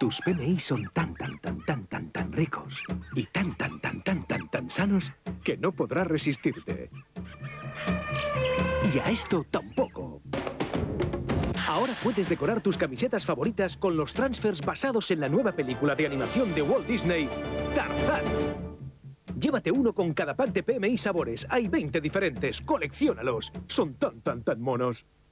Tus PMI son tan ricos y tan sanos que no podrás resistirte. Y a esto tampoco. Ahora puedes decorar tus camisetas favoritas con los transfers basados en la nueva película de animación de Walt Disney, Tarzán. Llévate uno con cada pack de PMI sabores. Hay 20 diferentes. Colecciónalos. Son tan monos.